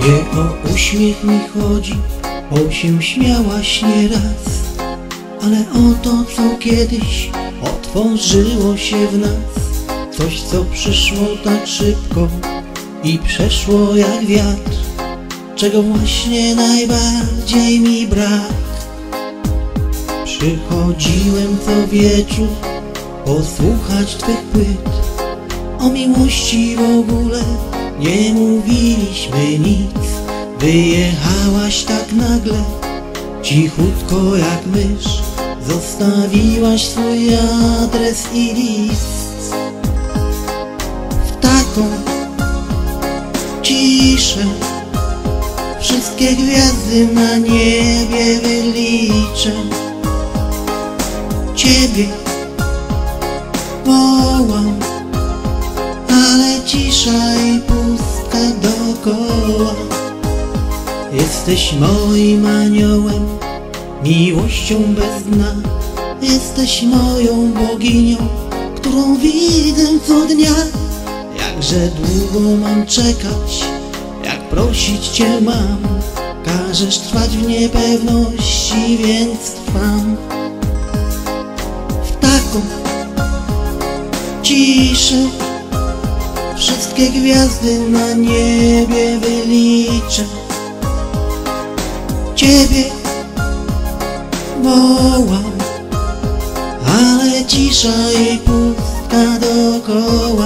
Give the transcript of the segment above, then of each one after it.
Nie o uśmiech mi chodzi, bo się śmiałaś nieraz, ale o to, co kiedyś otworzyło się w nas. Coś, co przyszło tak szybko i przeszło jak wiatr, czego właśnie najbardziej mi brak. Przychodziłem co wieczór posłuchać twych płyt, o miłości w ogóle nie mówiliśmy nic. Wyjechałaś tak nagle, cichutko jak mysz, zostawiłaś swój adres i list. W taką ciszę wszystkie gwiazdy na niebie wyliczę. Ciebie wołam, ale cisza i pustka dookoła. Jesteś moim aniołem, miłością bez dna. Jesteś moją boginią, którą widzę co dnia. Jakże długo mam czekać, jak prosić Cię mam. Każesz trwać w niepewności, więc trwam. W taką ciszę wszystkie gwiazdy na niebie wyliczę. Ciebie wołam, ale cisza i pustka dookoła.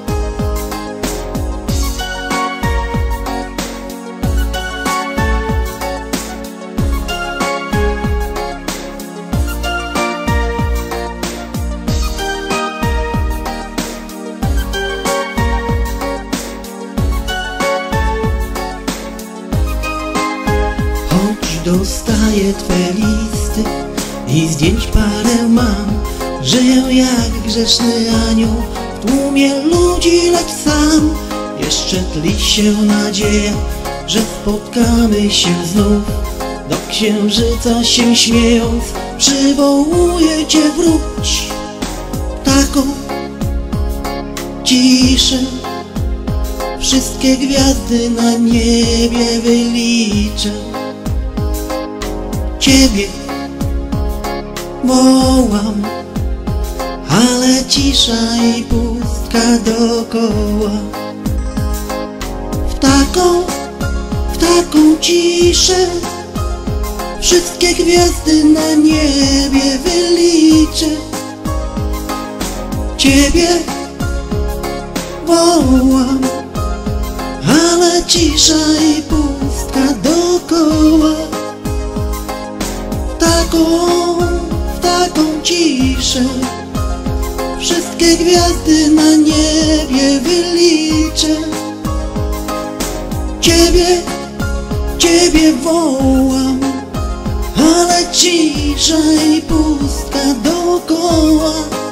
Dostaję Twe listy i zdjęć parę mam. Żyję jak grzeszny anioł w tłumie ludzi, lecz sam. Jeszcze tli się nadzieja, że spotkamy się znów. Do księżyca się śmiejąc przywołuję Cię, wróć. Taką ciszę wszystkie gwiazdy na niebie wyliczę. Ciebie wołam, ale cisza i pustka dookoła. W taką ciszę wszystkie gwiazdy na niebie wyliczę. Ciebie wołam, ale cisza i pustka dookoła. W taką ciszę wszystkie gwiazdy na niebie wyliczę. Ciebie wołam, ale cisza i pustka dookoła.